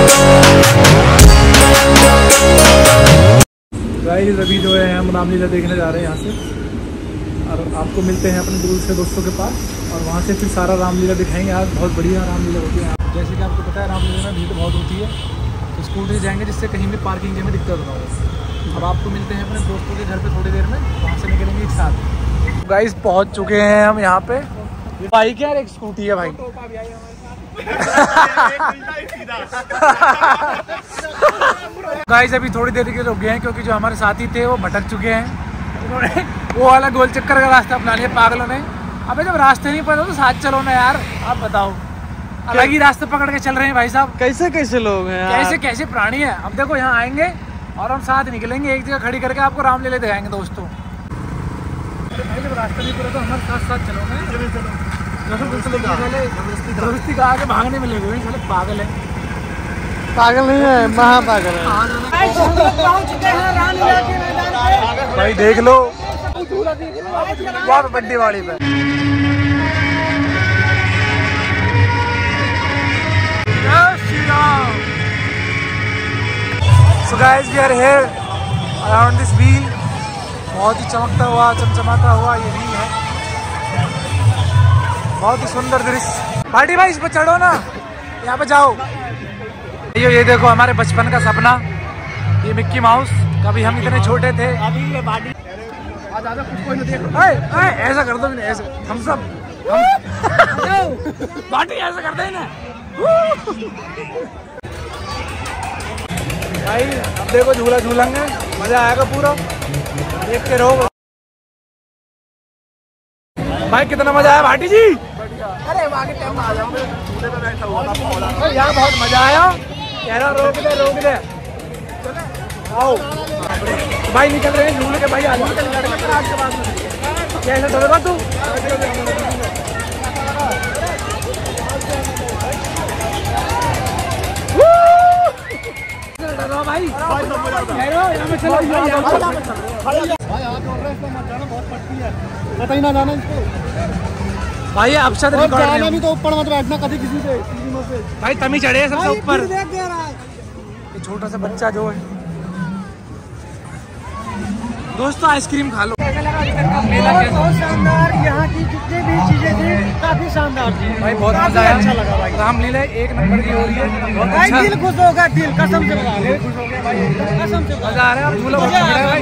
Guys अभी जो है हम रामलीला देखने जा रहे हैं यहाँ से, और आपको मिलते हैं अपने दूर से दोस्तों के पास, और वहाँ से फिर सारा रामलीला दिखाएंगे। आज बहुत बढ़िया रामलीला होती है। जैसे कि आपको पता है रामलीला में भीड़ बहुत होती है, तो स्कूटर जाएंगे जिससे कहीं भी पार्किंग में दिक्कत ना हो। अब आपको मिलते हैं अपने दोस्तों के घर पे थोड़ी देर में, वहाँ से निकलेंगे एक साथ। गाइस पहुँच चुके हैं हम यहाँ पे। बाइक है, एक स्कूटी है भाई। गाइस अभी थोड़ी देर के रुक गए हैं क्योंकि जो हमारे साथी थे वो भटक चुके हैं। उन्होंने वो वाला गोल चक्कर का रास्ता अपना लिया पागलों ने। अबे जब रास्ते नहीं पता तो साथ चलो ना यार। आप बताओ, अलग ही रास्ते पकड़ के चल रहे हैं भाई साहब। कैसे कैसे लोग हैं यार? कैसे कैसे प्राणी है। अब देखो यहाँ आएंगे और हम साथ निकलेंगे, एक जगह खड़ी करके आपको रामलीला दिखाएंगे दोस्तों। जब रास्ता नहीं पता तो हमारे साथ साथ चलो। जबरदस्ती का आगे भागने में लगे हुए चलो। पागल है। पागल नहीं है, महापागल है भाई। देख लो बहुत बड्डी वाली पे। So guys, we are here around this wheel। बहुत ही चमकता हुआ चमचमाता हुआ ये व्हील है, बहुत ही सुंदर दृश्य। भाटी भाई इस पर चढ़ो ना, यहाँ पे जाओ। ये देखो हमारे बचपन का सपना, ये मिक्की माउस। कभी हम इतने छोटे थे। ऐसा कर दो, ऐसा हम सब बाटी ऐसा करते हैं ना भाई। अब देखो झूला झूलेंगे, मजा आएगा पूरा, देख के रहो भाई। कितना मजा आया भाटी जी। अरे आगे टाइम में आ जाओ, यहाँ बहुत मजा आया। कह रहा रोक दे आओ भाई। निकल रहे हैं झूले के भाई। आज कैसे चलेगा तू? भाई भाई अब से भी तो ऊपर मत बैठना कभी किसी पे भाई। तमी चढ़े सबसे ऊपर। ये छोटा सा बच्चा जो है दोस्तों आइसक्रीम खा लो। कैसा लगा अभी तक का मेला? बहुत शानदार। यहाँ की जितनी भी चीजें थी काफी शानदार थी भाई। बहुत मजा आया। अच्छा लगा भाई। रामलीला एक नंबर की हो रही है। बहुत अच्छा। दिल खुश होगा, दिल कसम से बता। दिल खुश हो गया भाई, कसम से मजा आ रहा है। झूला बहुत बड़ा है भाई।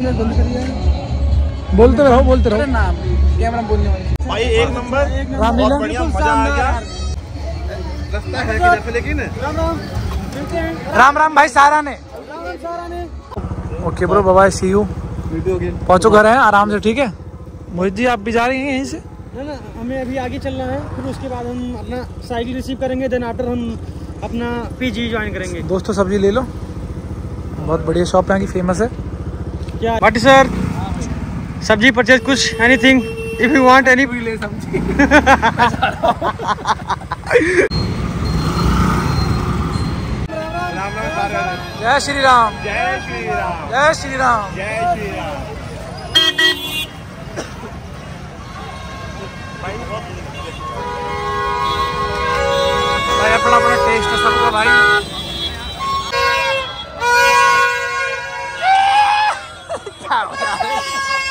बोलते रहो नाम कैमरा बोलने वाले भाई। एक नंबर रामलीला, बढ़िया मजा आ गया। रास्ता है किधर लेकिन। राम राम भाई सारा ने। Okay bro, bye bye, see you. पहुंचो घर है आराम से, ठीक है। मोहित जी आप भी जा रहे हैं यहीं से? ना हमें अभी आगे चलना है, फिर उसके बाद हम अपना साइकिल रिसीव करेंगे। देन आफ्टर हम अपना पीजी ज्वाइन करेंगे। दोस्तों सब्जी ले लो, बहुत बढ़िया शॉप यहाँ की, फेमस है। क्या वाटी सर? सब्जी परचेज कुछ anything if you want any ले सब्जी। जय श्री राम, जय श्री राम, जय श्री राम, जय श्री राम। भाई अपना अपना टेस्ट है सबका भाई। क्या हो रहा है?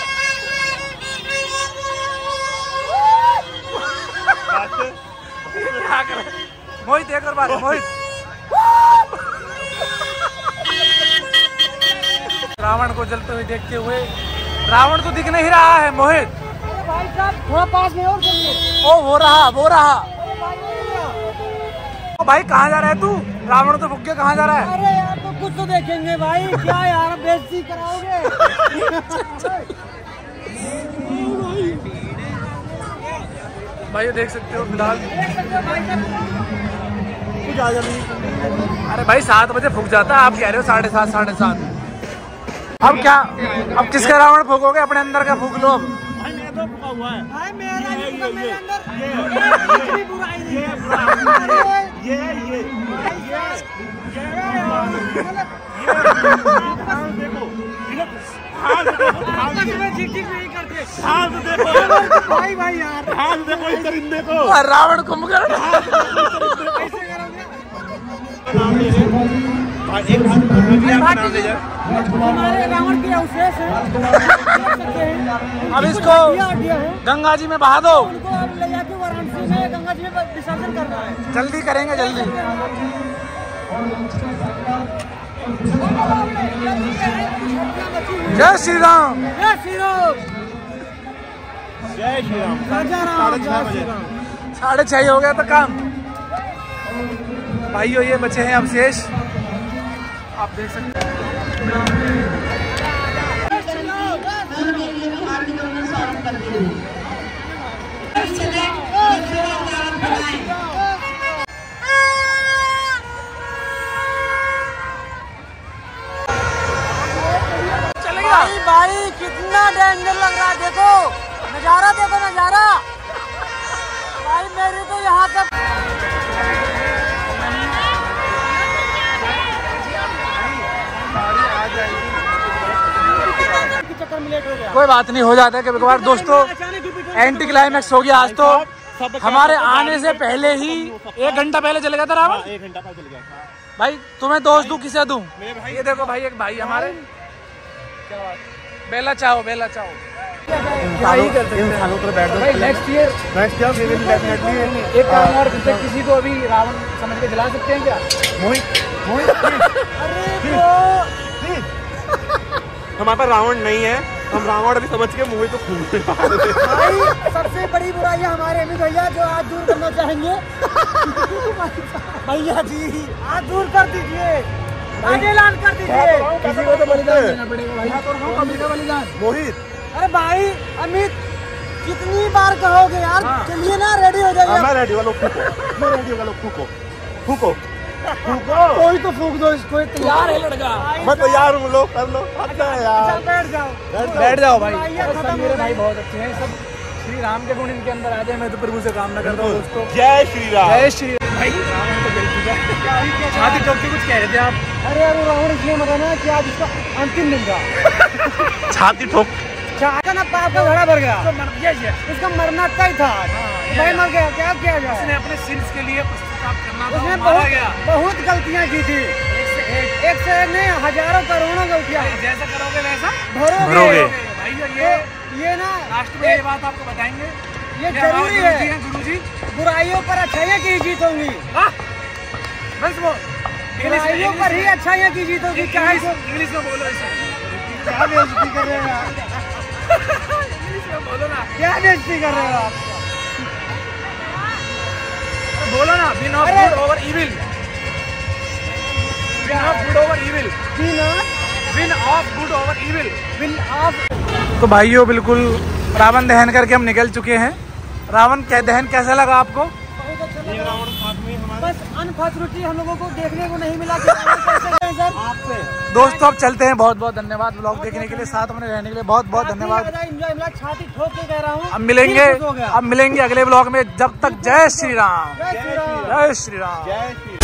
मोहित एक और बार, मोहित। रावण को जलते हुए देखते हुए, रावण तो दिख नहीं रहा है मोहित। भाई साहब थोड़ा पास में और चलिए। ओ वो रहा। ओ भाई कहाँ जा रहा है तू? रावण तो भुग गया, कहाँ जा रहा है? अरे यार तो कुछ तो देखेंगे भाई। क्या यार बेइज्जती कराओगे? भाई देख सकते हो फिलहाल कुछ आ जाए। अरे भाई 7 बजे फूक जाता है, आप कह रहे हो 7:30 7:30। अब क्या, अब किसका रावण फूकोगे? अपने अंदर का फूक लो। अब भाई मेरा तो फूका हुआ है भाई। मेरा तो मेरे अंदर ये बुराई नहीं है। ये देखो ठीक नहीं करते। भाई यार देखो इस दरिंदे को। रावण कुंभकर्ण। हमारे रावण के अवशेष हैं। अब इसको गंगा जी में बहा दो। उनको अब ले जाके वाराणसी में गंगा जी में विसर्जन करना है। जल्दी करेंगे जल्दी। जय श्री राम। जय श्री राम। जय श्री राम। राजा राम। जय श्री राम। 6:30 हो गया था काम। भाइयों ये बचे हैं अवशेष, आप देख सकते हैं। भाई भाई कितना डेंजर लग रहा है, देखो नजारा, देखो नजारा भाई। मेरी तो यहाँ तक चक्कर में लेट हो गया। कोई बात नहीं, हो जाता है कभी कभार दोस्तों। एंटी क्लाइमैक्स हो गया आज तो। हमारे आने से पहले ही 1 घंटा पहले चले गया था रावण। 1 घंटा पहले चले गया। भाई तुम्हें दोस्त दूं किसे दूं? ये देखो भाई, एक भाई हमारे, क्या बात, बेला चाहो बेला चाहो। क्या ही करते हैं भाई। नेक्स्ट ईयर एक काम और करते, किसी को अभी रावण समझ के जला सकते हैं क्या? मोहित हमारे पास रावण नहीं है, हम रावण अभी समझ के मोहित को फूल भाई सबसे बड़ी बुराई हमारे अमित भैया जो आज दूर करना चाहेंगे। भैया जी आज दूर कर दीजिए, आज ऐलान कर दीजिए। किसी को तो बलिदान देना पड़ेगा भाई। का बलिदान मोहित। अरे भाई अमित कितनी बार कहोगे यार? चलिए ना, रेडी हो जाइए। मैं रेडी वालों फूको, मैं रेडी वालों फूको फूको फूको। कोई तो फूक दो इसको, तैयार है लड़का। मैं तैयार हूँ, लो कर लो। अच्छा है यार, बैठ जाओ बैठ जाओ भाई। खत्म मेरे भाई बहुत अच्छे हैं सब। श्री राम के गुण इनके अंदर आ जाए, मैं तो प्रभु से कामना करता हूँ दोस्तों। जय श्री राम। जय श्री राम। भाई रावण तो जल चुका है। छाती ठोक के कुछ कह रहे थे आप? अरे यार वो रावण इसलिए मरा ना कि आज इसका अंतिम दिन था। छाती ठोक। चाहता ना पाप का घड़ा भर गया, तो मर गया ये। इसका मरना तय था। भाई मर गया, क्या किया जाए? उसने अपने सिंस के लिए पश्चाताप करना था, उसने वो मारा गया। बहुत गलतियां की थी। एक से एक नहीं, हजारों करोड़ों गलतियां। जैसा करोगे वैसा भरोगे। भाई ये ना लास्ट में ये बात आपको बताएंगे। ये जरूरी है। गुरुजी बुराइयों पर अच्छाइयाँ की जीत होंगी। बस वो बुराइयों पर ही अच्छाइयाँ की जीत होगी। चाहे इंग्लिश में बोलो इसे। क्या बेइज्जती कर रहे हो आप? इंग्लिश में बोलो ना। क्या बेइज्जती कर रहे हो आप? बोलो ना, win of good over evil. Win of good over evil. Win of good over evil. Win of. तो भाइयों बिल्कुल रावण दहन करके हम निकल चुके हैं। रावण क्या दहन कैसा लगा आपको? बहुत अच्छा लगा। बस अनफॉर्चुनेटली हम लोगों को देखने को नहीं मिला कि रावण कैसे गए सर। दोस्तों अब चलते हैं। बहुत बहुत धन्यवाद ब्लॉग देखने के लिए, साथ में रहने के लिए बहुत बहुत धन्यवाद। एंजॉय मिला, छाती ठोक के कह रहा हूँ। अब मिलेंगे अगले ब्लॉग में। जब तक जय श्री राम। जय श्री राम। जय श्री राम। जय श्री